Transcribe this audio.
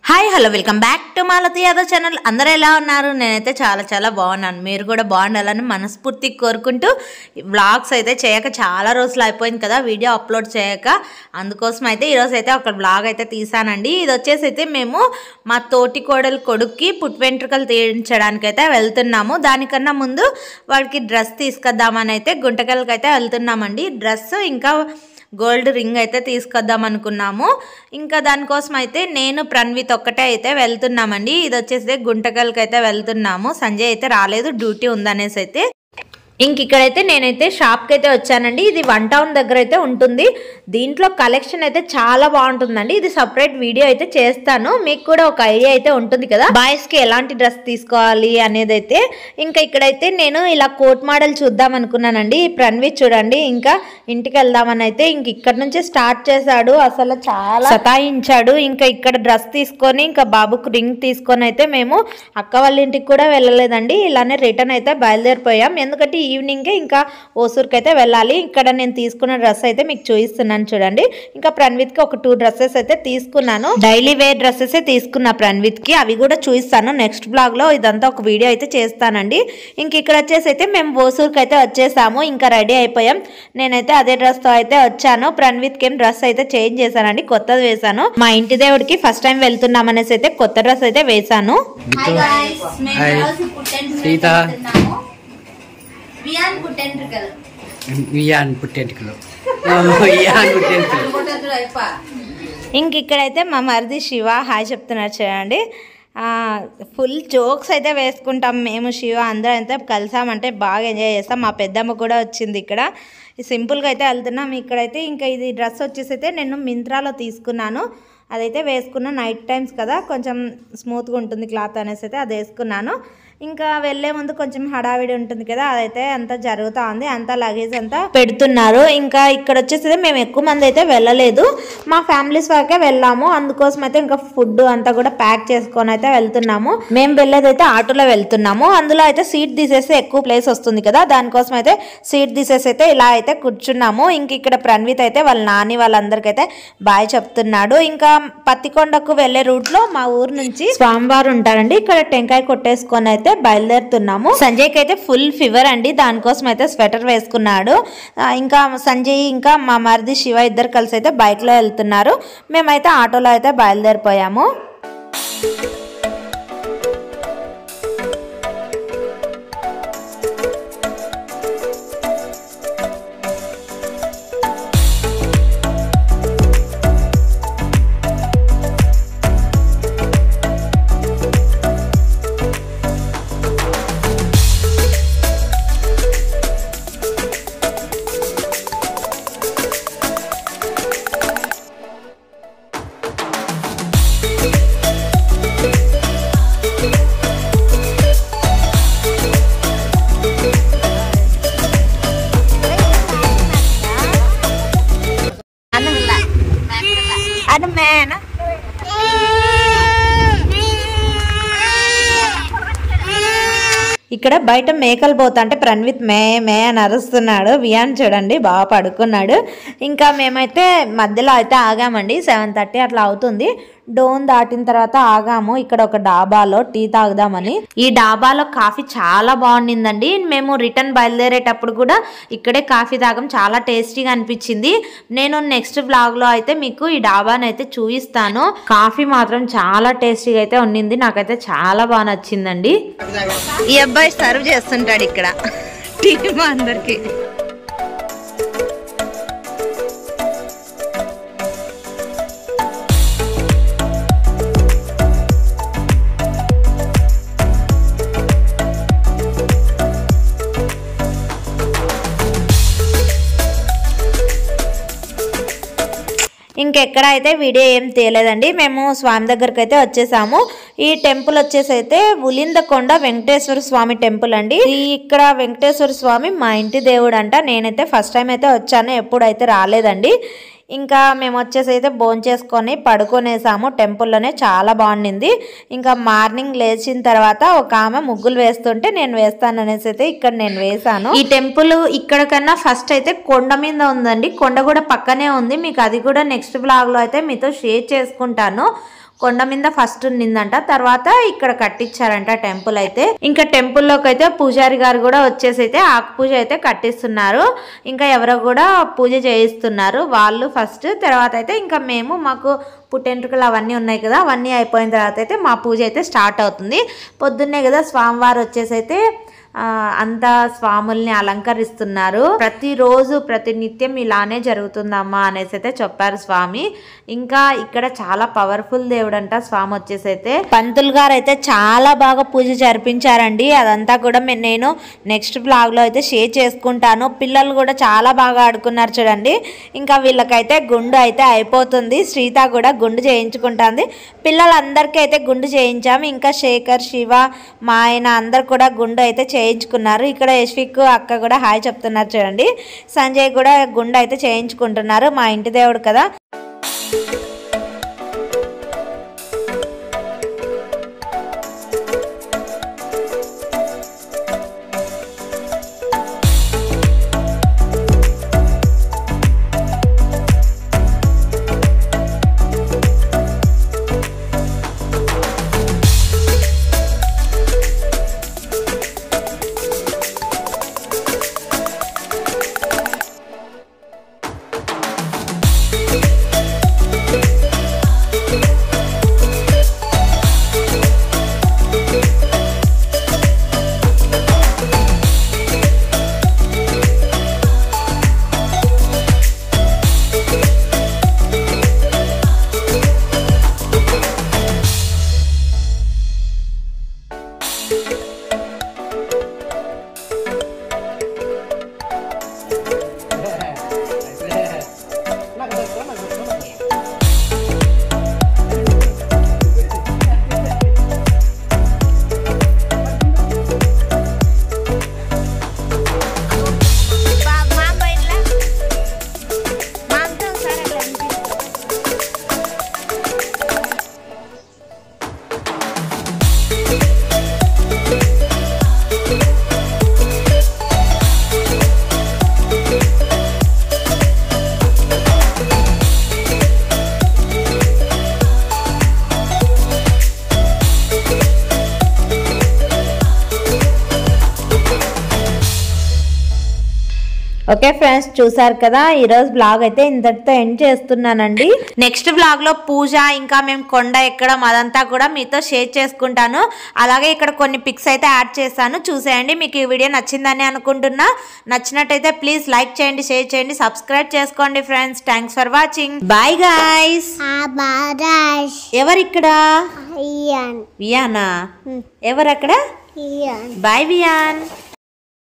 Hi hello welcome back to Malathi Yadav channel. అందరూ ఎలా ఉన్నారు? నేనైతే చాలా చాలా బాగున్నాను. మీరు కూడా బాగుండాలని మనస్ఫూర్తిగా కోరుకుంటూ వ్లాగ్స్ అయితే చేయక చాలా రోజులు అయిపోయింది కదా వీడియో అప్లోడ్ చేయక. అందుకోసం అయితే ఈరోజు అయితే ఒక వ్లాగ్ అయితే తీసానండి. ఇది వచ్చేసి అయితే మేము మా తోటి కోడలు కొడుక్కి పుట్టు వెంట్రుకలు తీయించడానికి అయితే వెళ్తున్నాము. దానికన్నా ముందు వాడికి డ్రెస్ తీసుకొద్దామని అయితే గుంటకల్కి అయితే వెళ్తున్నామండి. డ్రెస్ ఇంకా గోల్డ్ రింగ్ అయితే తీసుకొద్దాం అనుకున్నాము. ఇంకా దానికోసం అయితే నేను ప్రణవిత్ ఒక్కటే అయితే వెళ్తున్నామండి. ఇది వచ్చేసి గుంటకల్కి అయితే వెళ్తున్నాము. సంజయ్ అయితే రాలేదు, డ్యూటీ ఉందనేసి అయితే. ఇంక ఇక్కడైతే నేనైతే షాప్కి అయితే వచ్చానండి. ఇది 1 టౌన్ దగ్గర అయితే ఉంటుంది. దీంట్లో కలెక్షన్ అయితే చాలా బాగుంటుందండి. ఇది సపరేట్ వీడియో అయితే చేస్తాను. మీకు కూడా ఒక ఐడియా అయితే ఉంటుంది కదా బాయ్స్కి ఎలాంటి డ్రెస్ తీసుకోవాలి అనేది అయితే. ఇంకా ఇక్కడైతే నేను ఇలా కోట్ మోడల్ చూద్దాం అనుకున్నానండి. ప్రణవిత్ చూడండి ఇంకా ఇంటికి వెళ్దామని అయితే ఇంక ఇక్కడ నుంచి స్టార్ట్ చేశాడు. అసలు చాలా సతాయించాడు. ఇంకా ఇక్కడ డ్రెస్ తీసుకొని ఇంకా బాబుకు రింగ్ తీసుకొని అయితే మేము అక్క వాళ్ళ ఇంటికి కూడా వెళ్ళలేదండి. ఇలానే రిటర్న్ అయితే బయలుదేరిపోయాం. ఎందుకంటే ఈవినింగే ఇంకా ఓసూర్కి అయితే వెళ్ళాలి. ఇక్కడ నేను తీసుకున్న డ్రెస్ అయితే మీకు చూపిస్తున్నాను చూడండి. ఇంకా ప్రణవిత్కి ఒక 2 డ్రెస్సెస్ అయితే తీసుకున్నాను. డైలీ వేర్ డ్రెస్సెస్ తీసుకున్నా ప్రణవిత్కి. అవి కూడా చూపిస్తాను నెక్స్ట్ బ్లాగ్ లో. ఇదంతా ఒక వీడియో అయితే చేస్తానండి. ఇంక ఇక్కడ వచ్చేసి అయితే మేము ఓసూర్కి అయితే వచ్చేసాము. ఇంకా రెడీ అయిపోయాం. నేనైతే అదే డ్రెస్ తో అయితే వచ్చాను. ప్రణవిత్కి ఏం డ్రెస్ అయితే చేంజ్ చేశానండి, కొత్తది వేసాను. మా ఇంటి దేవుడికి ఫస్ట్ టైం వెళ్తున్నాం అనేసి అయితే కొత్త డ్రెస్ అయితే వేసాను. ఇంక ఇక్కడైతే మా మరిది శివ హాయ్ చెప్తున్నారు చూడండి. ఫుల్ జోక్స్ అయితే వేసుకుంటాం మేము శివ అందరం అయితే కలిసామంటే బాగా ఎంజాయ్ చేస్తాం. మా పెద్దమ్మ కూడా వచ్చింది. ఇక్కడ సింపుల్గా అయితే వెళ్తున్నాం. ఇక్కడైతే ఇంకా ఇది డ్రెస్ వచ్చేసి అయితే నేను మింత్రాలో తీసుకున్నాను. అదైతే వేసుకున్న నైట్ టైమ్స్ కదా కొంచెం స్మూత్గా ఉంటుంది క్లాత్ అనేసి అయితే అది వేసుకున్నాను. ఇంకా వెళ్లే ముందు కొంచెం హడావిడి ఉంటుంది కదా, అదైతే అంతా జరుగుతూ ఉంది. అంతా లగేజ్ అంతా పెడుతున్నారు. ఇంకా ఇక్కడ వచ్చేసి మేము ఎక్కువ మంది అయితే వెళ్ళలేదు, మా ఫ్యామిలీస్ వరకే వెళ్ళాము. అందుకోసం అయితే ఇంకా ఫుడ్ అంతా కూడా ప్యాక్ చేసుకొని అయితే వెళ్తున్నాము. మేము వెళ్ళేది అయితే ఆటోలో వెళ్తున్నాము. అందులో అయితే సీట్ తీసేసి ఎక్కువ ప్లేస్ వస్తుంది కదా, దానికోసం అయితే సీట్ తీసేసి అయితే ఇలా అయితే కూర్చున్నాము. ఇంక ఇక్కడ ప్రణవిత్ అయితే వాళ్ళ నాని వాళ్ళందరికైతే బాయ్ చెప్తున్నాడు. ఇంకా పత్తికొండకు వెళ్లే రూట్ లో మా ఊరు నుంచి స్వామివారు ఉంటారండి. ఇక్కడ టెంకాయ కొట్టేసుకొని అయితే బయలుదేరుతున్నాము. సంజయ్కి అయితే ఫుల్ ఫీవర్ అండి, దానికోసం అయితే స్వెటర్ వేసుకున్నాడు. ఇంకా సంజయ్ ఇంకా మా మరిది శివ ఇద్దరు కలిసి అయితే బైక్ లో వెళ్తున్నారు. మేమైతే ఆటోలో అయితే బయలుదేరిపోయాము. ఇక్కడ బయట మేకలు పోతా అంటే ప్రణవిత్ మే మే అని అరుస్తున్నాడు. వియాన్ చూడండి బాగా పడుకున్నాడు. ఇంకా మేమైతే మధ్యలో అయితే ఆగామండి. 7:30 అట్లా అవుతుంది. డోన్ దాటిన తర్వాత ఆగాము ఇక్కడ ఒక డాబాలో టీ తాగుదామని. ఈ డాబాలో కాఫీ చాలా బాగుండిందండి. మేము రిటర్న్ బయలుదేరేటప్పుడు కూడా ఇక్కడే కాఫీ తాగం, చాలా టేస్టీగా అనిపించింది. నేను నెక్స్ట్ బ్లాగ్ లో అయితే మీకు ఈ డాబాని అయితే చూపిస్తాను. కాఫీ మాత్రం చాలా టేస్టీగా అయితే ఉండింది. నాకైతే చాలా బాగా నచ్చిందండి. ఈ అబ్బాయి సర్వ్ చేస్తుంటాడు ఇక్కడ టీ మా అందరికి. ఇంకెక్కడ అయితే వీడియో ఏం తీయలేదండి. మేము స్వామి దగ్గరికి అయితే వచ్చేసాము. ఈ టెంపుల్ వచ్చేసి అయితే ఉలిందకొండ వెంకటేశ్వర స్వామి టెంపుల్ అండి. ఇక్కడ వెంకటేశ్వర స్వామి మా ఇంటి దేవుడు అంట. నేనైతే ఫస్ట్ టైం అయితే వచ్చాను, ఎప్పుడైతే రాలేదండి. ఇంకా మేము వచ్చేసి అయితే భోంచేసుకొని పడుకునేసాము టెంపుల్లోనే. చాలా బాగుండింది. ఇంకా మార్నింగ్ లేచిన తర్వాత ఒక ఆమె ముగ్గులు వేస్తుంటే నేను వేస్తాను అనేసి అయితే ఇక్కడ నేను వేసాను. ఈ టెంపుల్ ఇక్కడ కన్నా ఫస్ట్ అయితే కొండ మీద ఉందండి, కొండ కూడా పక్కనే ఉంది. మీకు అది కూడా నెక్స్ట్ బ్లాగ్ లో అయితే మీతో షేర్ చేసుకుంటాను. కొండ మీద ఫస్ట్ ఉన్నిందంట, తర్వాత ఇక్కడ కట్టించారంట టెంపుల్ అయితే. ఇంకా టెంపుల్లోకి అయితే పూజారి గారు కూడా వచ్చేసి అయితే ఆకు పూజ అయితే కట్టిస్తున్నారు. ఇంకా ఎవరో కూడా పూజ చేయిస్తున్నారు వాళ్ళు ఫస్ట్. తర్వాత అయితే ఇంకా మాకు పుట్టెంట్రుకలు అవన్నీ ఉన్నాయి కదా, అవన్నీ అయిపోయిన తర్వాత అయితే మా పూజ అయితే స్టార్ట్ అవుతుంది. పొద్దున్నే కదా స్వామివారు వచ్చేసి అయితే అంతా స్వాముల్ని అలంకరిస్తున్నారు. ప్రతిరోజు ప్రతినిత్యం ఇలానే జరుగుతుందమ్మా అనేసి అయితే చెప్పారు స్వామి. ఇంకా ఇక్కడ చాలా పవర్ఫుల్ దేవుడు అంట స్వామి వచ్చేసి అయితే. పంతులు గారు అయితే చాలా బాగా పూజ జరిపించారండి. అదంతా కూడా నేను నెక్స్ట్ బ్లాగ్ లో అయితే షేర్ చేసుకుంటాను. పిల్లలు కూడా చాలా బాగా ఆడుకున్నారు చూడండి. ఇంకా వీళ్ళకైతే గుండు అయితే అయిపోతుంది. శ్రీత కూడా గుండు చేయించుకుంటుంది. పిల్లలందరికీ అయితే గుండు చేయించాము. ఇంకా శేఖర్, శివ, మా ఆయన అందరు కూడా గుండు అయితే చేయించుకున్నారు. ఇక్కడ యశ్విక్ అక్క కూడా హాయ్ చెప్తున్నారు చూడండి. సంజయ్ కూడా గుండు అయితే చేయించుకుంటున్నారు. మా ఇంటి దేవుడు కదా. ఓకే ఫ్రెండ్స్, చూసారు కదా ఈరోజు బ్లాగ్ అయితే ఇంతటితో ఎండ్ చేస్తున్నానండి. నెక్స్ట్ బ్లాగ్ లో పూజ ఇంకా మేము కొండ ఎక్కడం అదంతా కూడా మీతో షేర్ చేసుకుంటాను. అలాగే ఇక్కడ కొన్ని పిక్స్ అయితే యాడ్ చేశాను, చూసేయండి. మీకు ఈ వీడియో నచ్చిందని అనుకుంటున్నా. నచ్చినట్టయితే ప్లీజ్ లైక్ చేయండి, షేర్ చేయండి, సబ్స్క్రైబ్ చేసుకోండి friends. Thanks for watching. Bye guys. ఎవరు ఇక్కడ? వియానా. ఎవరు అక్కడ? Bye Wiaan.